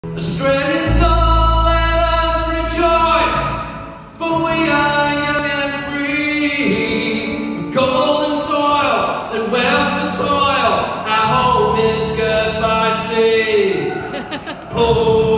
Australians all let us rejoice, for we are young and free. Golden soil and wealth and toil, our home is good by sea. Oh.